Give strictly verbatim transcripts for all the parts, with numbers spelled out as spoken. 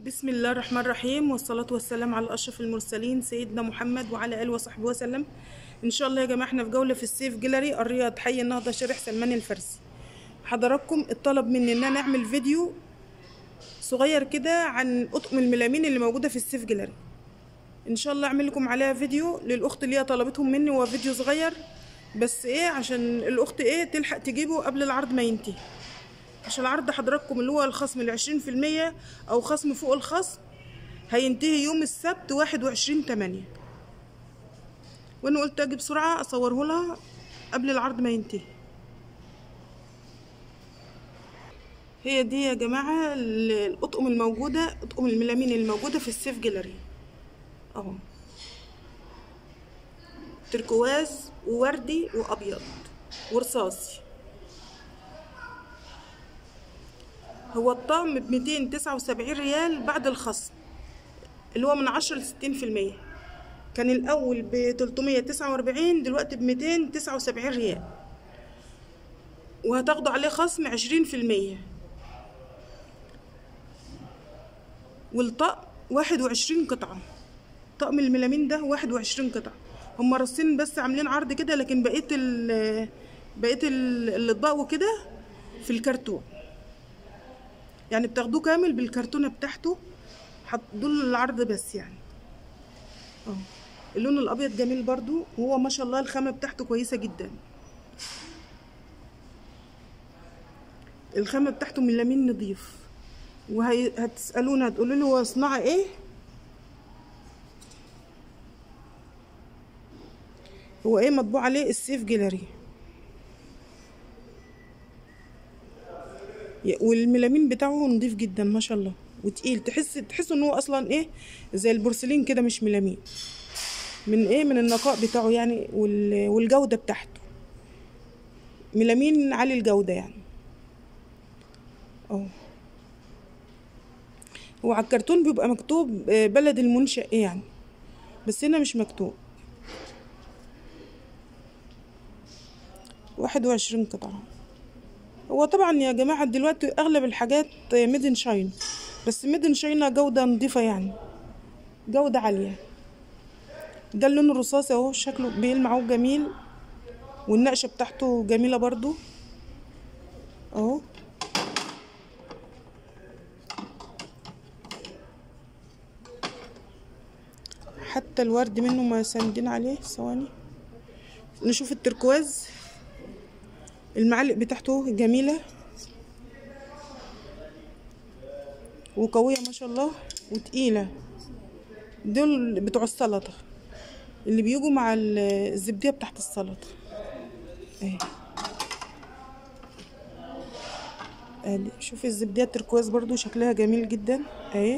بسم الله الرحمن الرحيم، والصلاة والسلام على أشرف المرسلين سيدنا محمد وعلى آله وصحبه وسلم. إن شاء الله يا جماعة احنا في جولة في السيف جيلاري الرياض، حي النهضة، شارع سلمان الفارسي. حضراتكم الطلب مني إن أنا أعمل فيديو صغير كده عن أطقم الميلامين اللي موجودة في السيف جيلاري. إن شاء الله أعمل لكم عليها فيديو للأخت اللي هي طلبتهم مني، هو فيديو صغير بس إيه عشان الأخت إيه تلحق تجيبه قبل العرض ما ينتهي، عشان عرض حضراتكم اللي هو الخصم العشرين في المية أو خصم فوق الخصم هينتهي يوم السبت واحد وعشرين تمانية، وانا قلت اجي بسرعه اصوره لها قبل العرض ما ينتهي. هي دي يا جماعه الاطقم الموجوده، اطقم الميلامين الموجوده في السيف جيلاري اهو، تركواز ووردي وابيض ورصاصي. هو الطقم ب ميتين تسعة وسبعين ريال بعد الخصم اللي هو من عشرة لستين في المية. كان الاول ب تلتمية تسعة واربعين، دلوقتي ب ميتين تسعة وسبعين ريال، وهتاخدوا عليه خصم عشرين في المية. والطقم واحد وعشرين قطعة، طقم الميلامين ده واحد وعشرين قطعة. هما رصين بس عاملين عرض كده، لكن بقية ال بقية الاطباق وكده في الكرتون، يعني بتاخدوه كامل بالكرتونة بتاعته، دول العرض بس يعني. اه اللون الابيض جميل برضو، وهو ما شاء الله الخامة بتاعته كويسة جدا. الخامة بتاعته ميلامين نضيف. وهتسألونا هتقولوا له هو صناعة ايه؟ هو ايه مطبوع عليه السيف جيلاري، والميلامين بتاعه نضيف جدا ما شاء الله وتقيل، تحس تحس ان هو اصلا ايه زي البورسلين كده، مش ميلامين، من ايه من النقاء بتاعه يعني والجودة بتاعته، ميلامين عالي الجودة يعني. اه هو على الكرتون بيبقى مكتوب بلد المنشأ ايه يعني، بس هنا مش مكتوب. واحد وعشرين قطعة. هو طبعا يا جماعة دلوقتي اغلب الحاجات ميدن شاين، بس ميدن شاين جودة نظيفة يعني، جودة عالية. ده اللون الرصاصي اهو، شكله بيلمع جميل، والنقشة بتاعته جميلة برضو اهو. حتى الورد منه ما ساندين عليه. ثواني نشوف التركواز، المعالق بتاعته جميلة وقوية ما شاء الله وتقيلة. دول بتوع السلطة اللي بيجوا مع الزبدية بتاعت السلطة اهي. ادي شوفي الزبدية التركواز برضو شكلها جميل جدا اهي.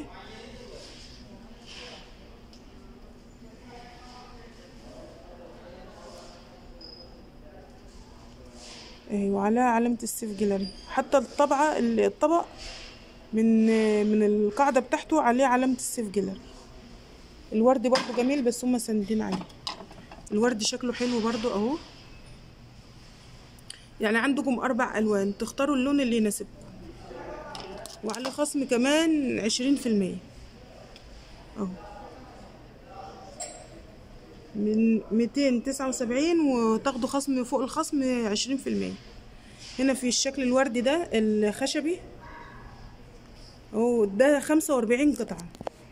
اهي وعليها علامة السيف جيلاري، حتى الطبعة الطبق من من القاعدة بتاعته عليه علامة السيف جيلاري. الورد برضو جميل بس هما ساندين عليه، الورد شكله حلو برضو اهو. يعني عندكم اربع الوان، تختاروا اللون اللي يناسبكم، وعلى خصم كمان عشرين في المية اهو، من ميتين تسعة وسبعين وتاخدوا خصم فوق الخصم عشرين في المية. هنا في الشكل الوردي ده الخشبي اهو، ده خمسة واربعين قطعة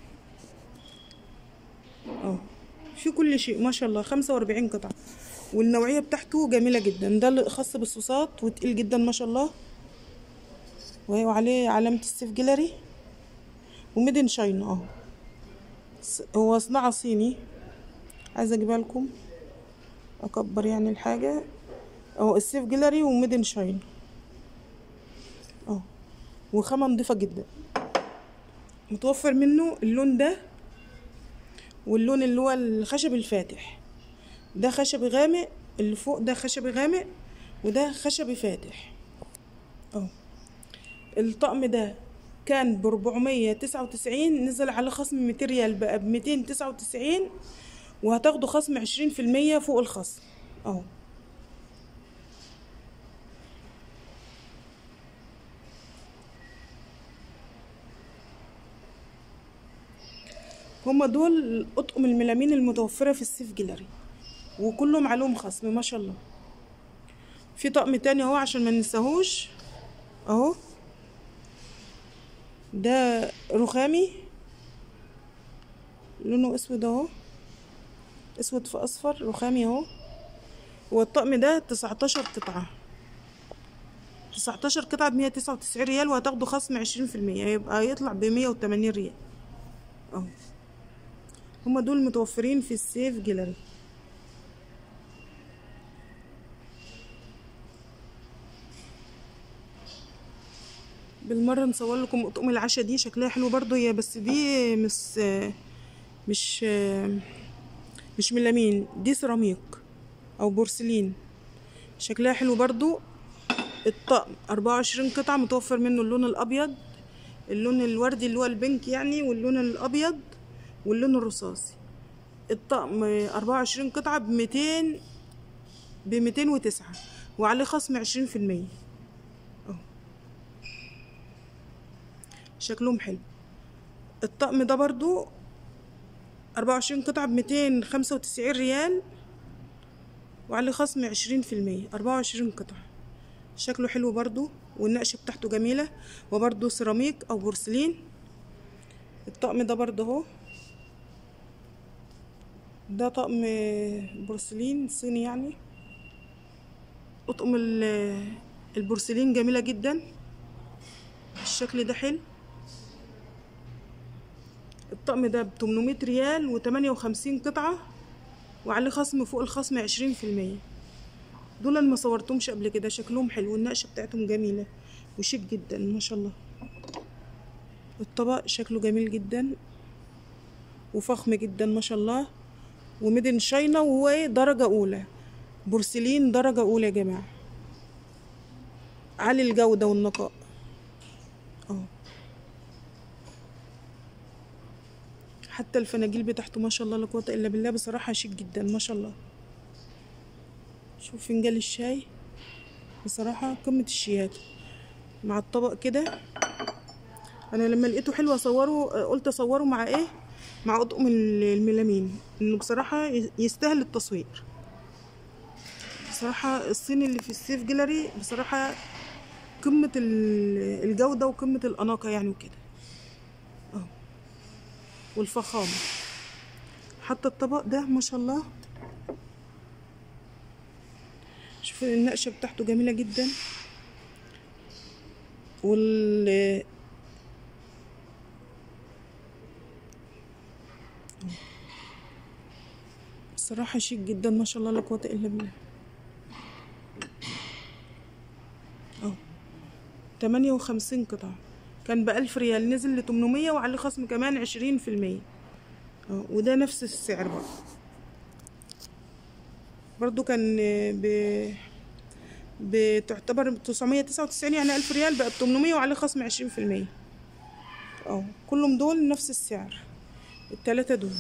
اهو، في كل شيء ما شاء الله، خمسة واربعين قطعة، والنوعية بتاعته جميلة جدا. ده خاص بالصوصات وتقيل جدا ما شاء الله، وهو عليه علامة السيف جيلاري وميدن شاين اهو. هو صناعة صيني، عايزة اجيبها لكم اكبر يعني الحاجة اهو، السيف جيلاري وميدن شاين اهو، وخامة نضيفة جدا. متوفر منه اللون ده واللون اللي هو الخشب الفاتح، ده خشبي غامق، اللي فوق ده خشبي غامق وده خشبي فاتح اهو. الطقم ده كان ب اربعمية تسعة وتسعين، نزل على خصم ميتين ريال بقى ب ميتين تسعة وتسعين، وهتاخدوا خصم عشرين في المية فوق الخصم اهو. هما دول اطقم الميلامين المتوفرة في السيف جيلاري، وكلهم عليهم خصم ما شاء الله. في طقم تاني اهو عشان ما ننساهوش اهو، ده رخامي لونه اسود اهو، اسود في اصفر رخامي اهو. والطقم ده تسعتاشر قطعة، تسعتاشر قطعة بمية تسعة وتسعين ريال، وهتاخدوا خصم عشرين في المية، يبقى يطلع بمية وتمانين ريال اهو. هما دول متوفرين في السيف جيلاري. بالمره نصور لكم اطقم العشاء دي، شكلها حلو برضو هي، بس دي مش مش مش ميلامين، دي سيراميك او بورسلين، شكلها حلو برضو. الطقم اربعة وعشرين قطعه، متوفر منه اللون الابيض، اللون الوردي اللي هو البنك يعني، واللون الابيض، واللون الرصاصي. الطقم اربعة وعشرين قطعه ب ميتين ب ميتين وتسعة، وعليه خصم عشرين في المية اهو. شكلهم حلو. الطقم ده برضو اربعة وعشرين قطعة بميتين خمسة وتسعين ريال، وعليه خصم عشرين في المية. اربعة وعشرين قطعة، شكله حلو برضو، والنقشة بتاعته جميلة، وبرضو سيراميك او بورسلين. الطقم ده برضو اهو، ده طقم بورسلين صيني يعني. اطقم البورسلين جميلة جدا، الشكل ده حلو. الطقم ده ب تمنمية ريال وتمانية وخمسين قطعة، وعليه خصم فوق الخصم عشرين في المية. دول انا ما صورتهمش قبل كده، شكلهم حلو والنقشه بتاعتهم جميله وشيك جدا ما شاء الله. الطبق شكله جميل جدا وفخم جدا ما شاء الله، وميدن شاينا، وهو درجه اولى، بورسلين درجه اولى يا جماعه، عالي الجوده والنقاء اهو. حتى الفناجيل بتاعته ما شاء الله لا قوه الا بالله، بصراحه شيك جدا ما شاء الله. شوف فنجان الشاي، بصراحه قمه الشياكه مع الطبق كده. انا لما لقيته حلو اصوره، قلت اصوره مع ايه، مع اطقم الميلامين، انه بصراحه يستاهل التصوير. بصراحه الصيني اللي في السيف جيلاري بصراحه قمه الجوده وقمه الاناقه يعني وكده اهو، والفخامه. حتى الطبق ده ما شاء الله، شوف النقشه بتاعته جميله جدا، وال بصراحه شيك جدا ما شاء الله لا قوه الا بالله اهو. تمانية وخمسين قطعه، كان بألف ريال، نزل لتمنمية، وعليه خصم كمان عشرين في المية اهو. وده نفس السعر برضه، برضه كان ب بتعتبر تسعمية تسعة وتسعين، يعني ألف ريال، بقت تمنمية، وعليه خصم عشرين في المية اهو. كلهم دول نفس السعر، التلاتة دول،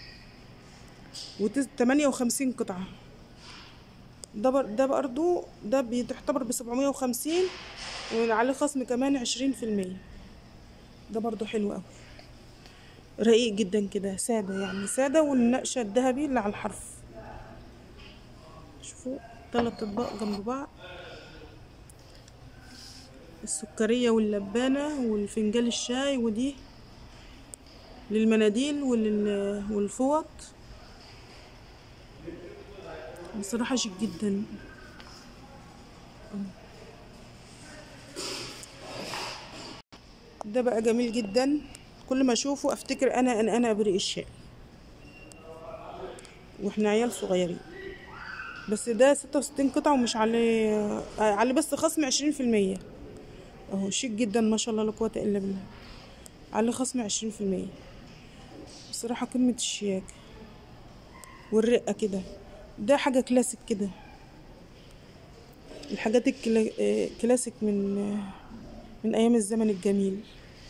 وتمانية وخمسين قطعة. ده بر... ده برضه ده بيتعتبر بسبعمية وخمسين، وعليه خصم كمان عشرين في المية. ده برضه حلو اوي، رقيق جدا كده، سادة يعني سادة، والنقشة الذهبي اللي على الحرف. شوفوا تلات اطباق جنب بعض، السكرية واللبانة والفنجان الشاي، ودي للمناديل ولل... والفوط. بصراحة شيك جدا. ده بقى جميل جدا، كل ما اشوفه افتكر انا ان انا ابرق الشاي واحنا عيال صغيرين. بس ده ستة وستين قطعة، ومش عليه عليه بس خصم عشرين في المية اهو. شيك جدا ما شاء الله لا قوة الا بالله، عليه خصم عشرين في المية. بصراحة قمة الشياكة والرقة كده. ده حاجة كلاسيك كده، الحاجات الكلاسيك من من ايام الزمن الجميل.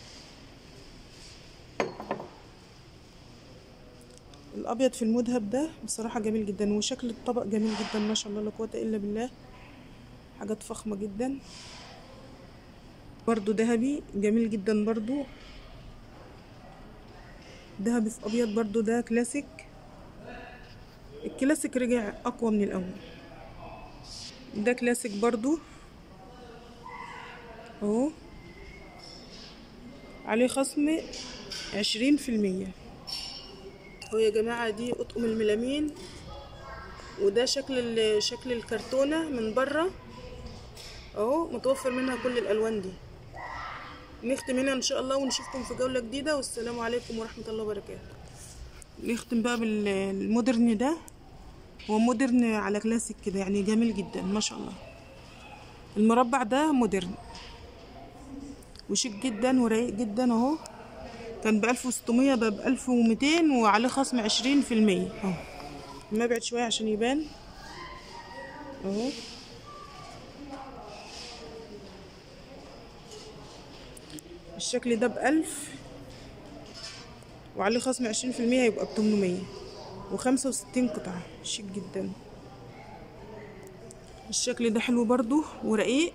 الابيض في المذهب ده بصراحة جميل جدا، وشكل الطبق جميل جدا ما شاء الله لا قوة الا بالله، حاجات فخمة جدا. برضو ذهبي جميل جدا برضو، دهبي في ابيض برضو، ده كلاسيك. الكلاسيك رجع اقوى من الاول. ده كلاسيك برضو اهو، عليه خصم عشرين في المية اهو يا جماعة. دي اطقم الميلامين، وده شكل شكل الكرتونة من بره اهو، متوفر منها كل الالوان دي. نختم هنا ان شاء الله، ونشوفكم في جولة جديدة، والسلام عليكم ورحمة الله وبركاته. نختم بقى بالمودرن ده، هو مودرن على كلاسيك كده يعني، جميل جدا ما شاء الله. المربع ده مودرن وشيك جدا ورايق جدا اهو. كان بألف وستمية بقى بألف ومتين، وعليه خصم عشرين في المية اهو. ما بعد شوية عشان يبان اهو. الشكل ده بألف، وعليه خصم عشرين في المية، يبقى بتمنمية وخمسة وستين قطعة. شيك جدا. الشكل ده حلو برضو ورقيق،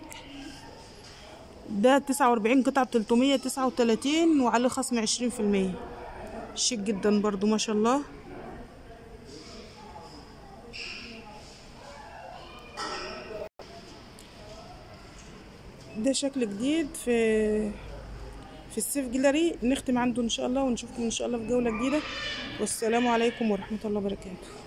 ده تسعة وأربعين قطعة بتلتمية تسعة وتلاتين، وعليه خصم عشرين في المية. شيك جدا برضو ما شاء الله. ده شكل جديد في في السيف جيلاري. نختم عنده ان شاء الله، ونشوفكم ان شاء الله في جولة جديدة، والسلام عليكم ورحمة الله وبركاته.